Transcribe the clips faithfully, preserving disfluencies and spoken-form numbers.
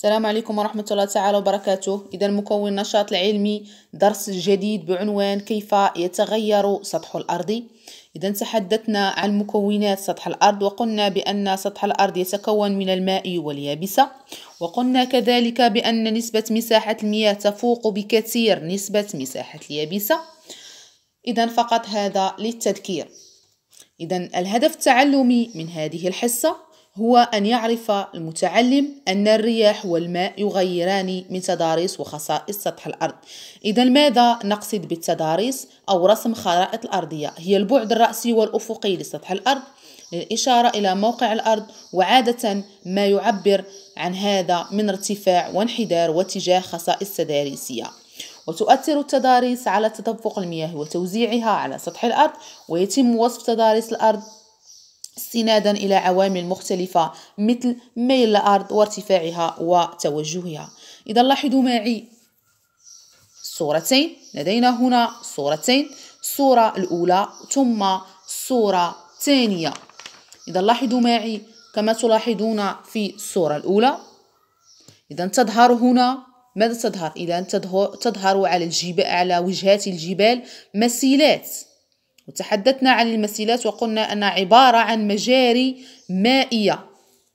السلام عليكم ورحمة الله تعالى وبركاته. إذا مكون النشاط العلمي درس جديد بعنوان كيف يتغير سطح الأرض. إذا تحدثنا عن مكونات سطح الأرض وقلنا بأن سطح الأرض يتكون من الماء واليابسة، وقلنا كذلك بأن نسبة مساحة المياه تفوق بكثير نسبة مساحة اليابسة. إذا فقط هذا للتذكير. إذا الهدف التعلمي من هذه الحصة هو أن يعرف المتعلم أن الرياح والماء يغيران من تضاريس وخصائص سطح الأرض. إذا ماذا نقصد بالتضاريس أو رسم خرائط الأرضية؟ هي البعد الرأسي والأفقي لسطح الأرض للإشارة إلى موقع الأرض، وعادة ما يعبر عن هذا من ارتفاع وانحدار واتجاه خصائص تضاريسية. وتؤثر التضاريس على تدفق المياه وتوزيعها على سطح الأرض، ويتم وصف تضاريس الأرض استنادا إلى عوامل مختلفة مثل ميل الأرض وارتفاعها وتوجهها. إذا لاحظوا معي الصورتين، لدينا هنا صورتين، الصورة الأولى ثم الصورة الثانية. إذا لاحظوا معي كما تلاحظون في الصورة الأولى، إذا تظهر هنا ماذا تظهر؟ إذا تظهر على الجبال على وجهات الجبال مسيلات، وتحدثنا عن المسيلات وقلنا أنها عبارة عن مجاري مائية.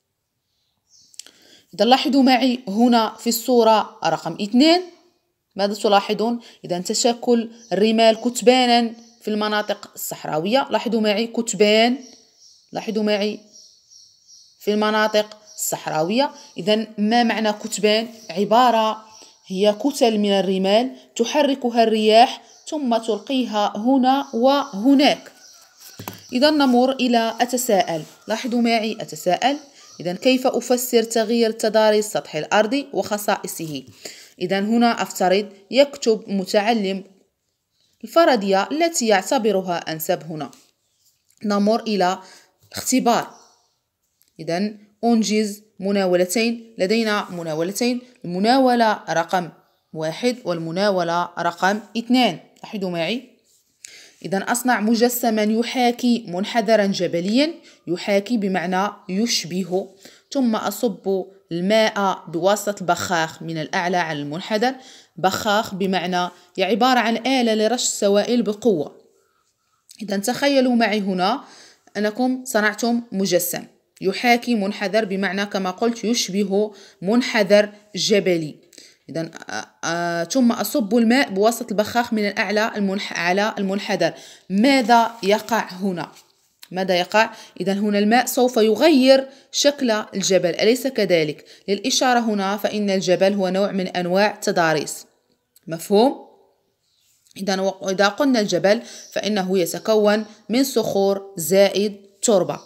إذا لاحظوا معي هنا في الصورة رقم اثنين ماذا تلاحظون؟ إذا تشكل الرمال كتبانا في المناطق الصحراوية. لاحظوا معي كتبان، لاحظوا معي في المناطق الصحراوية. إذا ما معنى كتبان؟ عبارة هي كتل من الرمال تحركها الرياح ثم تلقيها هنا وهناك. إذا نمر إلى أتساءل، لاحظوا معي أتساءل. إذا كيف أفسر تغيير تضاريس سطح الأرض وخصائصه؟ إذا هنا أفترض يكتب متعلم الفرضية التي يعتبرها أنسب. هنا نمر إلى اختبار. إذا أنجز مناولتين، لدينا مناولتين، المناولة رقم واحد والمناولة رقم اثنان. لاحظوا معي. إذا أصنع مجسما يحاكي منحدرا جبليا، يحاكي بمعنى يشبه، ثم أصب الماء بواسطة البخاخ من الأعلى على المنحدر. بخاخ بمعنى هي عبارة عن آلة لرش السوائل بقوة. إذا تخيلوا معي هنا أنكم صنعتم مجسم يحاكي منحدر بمعنى كما قلت يشبه منحدر جبلي. إذا ثم أصب الماء بواسطة البخاخ من الأعلى المنح... على المنحدر. ماذا يقع هنا؟ ماذا يقع؟ إذا هنا الماء سوف يغير شكل الجبل، أليس كذلك؟ للإشارة هنا فإن الجبل هو نوع من أنواع التضاريس. مفهوم؟ إذا إذا قلنا الجبل فإنه يتكون من صخور زائد تربة.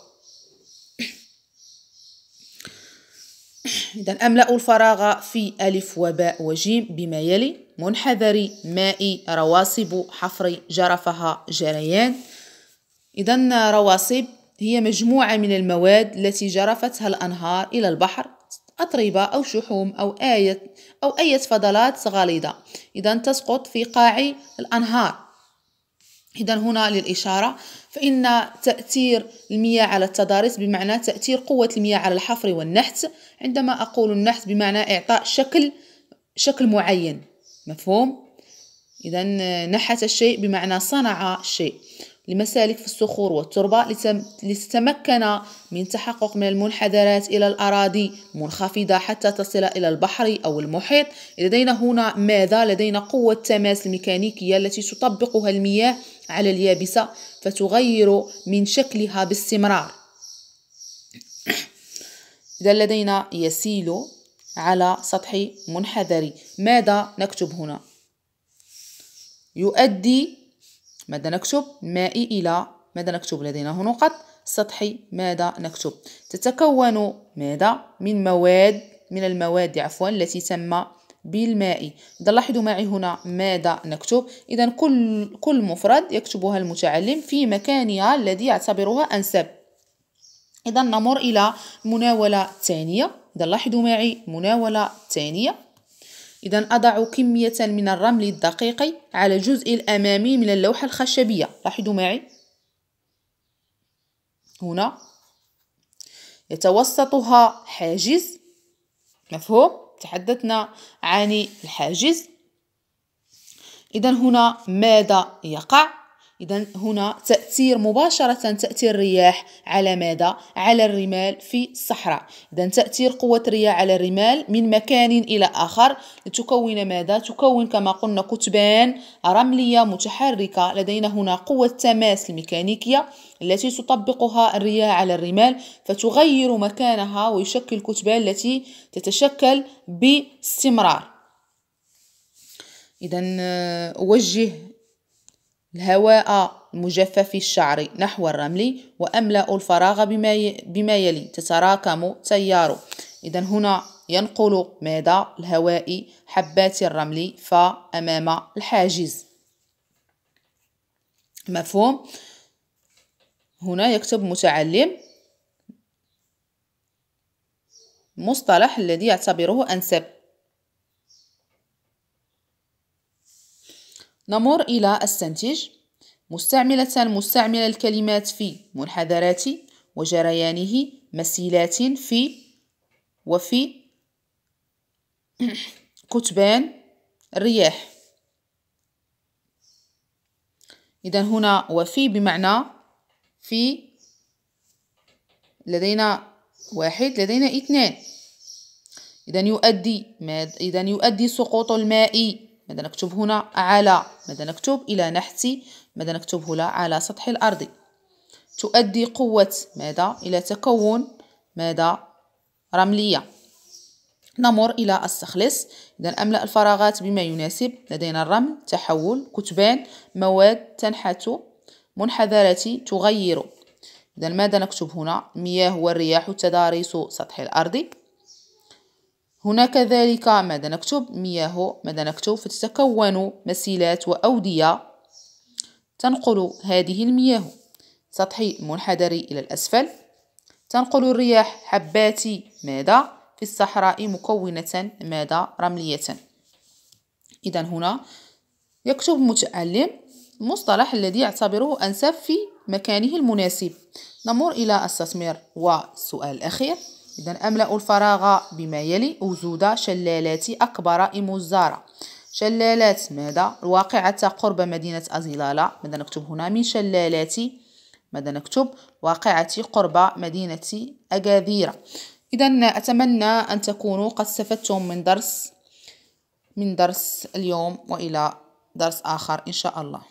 إذا أملأ الفراغ في ألف وباء وجيم بما يلي: منحدري، مائي، رواسب، حفري، جرفها، جريان. إذا رواسب هي مجموعة من المواد التي جرفتها الأنهار إلى البحر، أتربة أو شحوم أو آية أو أي فضلات غليظة، إذا تسقط في قاع الأنهار. إذا هنا للإشارة فإن تأثير المياه على التضاريس بمعنى تأثير قوة المياه على الحفر والنحت. عندما أقول النحت بمعنى إعطاء شكل شكل معين. مفهوم؟ إذا نحت الشيء بمعنى صنع الشيء. لمسالك في الصخور والتربة لتتمكن من تحقق من المنحدرات إلى الأراضي منخفضة حتى تصل إلى البحر أو المحيط. لدينا هنا ماذا؟ لدينا قوة تماس الميكانيكية التي تطبقها المياه على اليابسة فتغير من شكلها باستمرار. إذا لدينا يسيل على سطح منحدر، ماذا نكتب هنا؟ يؤدي، ماذا نكتب؟ مائي إلى، ماذا نكتب؟ لدينا هنا نقط سطحي، ماذا نكتب؟ تتكون ماذا؟ من مواد من المواد عفوا التي تم بالماء. إذا لاحظوا معي هنا ماذا نكتب؟ إذا كل كل مفرد يكتبها المتعلم في مكانها الذي يعتبرها أنسب. إذا نمر إلى المناولة الثانية. إذا لاحظوا معي المناولة الثانية. إذا أضع كمية من الرمل الدقيق على الجزء الأمامي من اللوحة الخشبية. لاحظوا معي هنا يتوسطها حاجز. مفهوم؟ تحدثنا عن الحاجز. إذا هنا ماذا يقع؟ إذا هنا تأثير مباشرة تأثير الرياح على ماذا؟ على الرمال في الصحراء. إذا تأثير قوة الرياح على الرمال من مكان إلى آخر لتكون ماذا؟ تكون كما قلنا كتبان رملية متحركة. لدينا هنا قوة تماس الميكانيكية التي تطبقها الرياح على الرمال فتغير مكانها ويشكل كتبان التي تتشكل باستمرار. إذا أوجه الهواء المجفف الشعري نحو الرمل وأملأ الفراغ بما بما يلي تتراكم تيار. إذا هنا ينقل ماذا؟ الهواء حبات الرمل فأمام الحاجز. مفهوم؟ هنا يكتب متعلم مصطلح الذي يعتبره أنسب. نمر إلى استنتج. مستعملة مستعمل الكلمات في منحدرات وجريانه مسيلات في وفي كتبان الرياح. إذا هنا وفي بمعنى في لدينا واحد لدينا اثنان. إذا يؤدي إذا يؤدي سقوط الماء ماذا نكتب هنا؟ على. ماذا نكتب؟ إلى نحت. ماذا نكتب هنا؟ على سطح الأرض. تؤدي قوة ماذا؟ إلى تكون ماذا؟ رملية. نمر إلى استخلص. إذا أملأ الفراغات بما يناسب. لدينا الرمل تحول كتبان مواد تنحت منحدرة تغير. إذا ماذا نكتب هنا؟ مياه والرياح تضاريس سطح الأرض. هنا كذلك ماذا نكتب؟ مياه. ماذا نكتب؟ فتتكون مسيلات وأودية تنقل هذه المياه سطحي المنحدر إلى الأسفل. تنقل الرياح حبات ماذا؟ في الصحراء مكونة ماذا؟ رملية. إذا هنا يكتب المتعلم المصطلح الذي يعتبره أنسب في مكانه المناسب. نمر إلى التثمير والسؤال الأخير. إذا أملأ الفراغ بما يلي وجود شلالات أكبر مزدارة. شلالات ماذا؟ الواقعة قرب مدينة أزيلالة. ماذا نكتب هنا؟ من شلالات ماذا نكتب؟ واقعة قرب مدينة أكاذير. إذا أتمنى أن تكونوا قد استفدتم من درس من درس اليوم وإلى درس آخر إن شاء الله.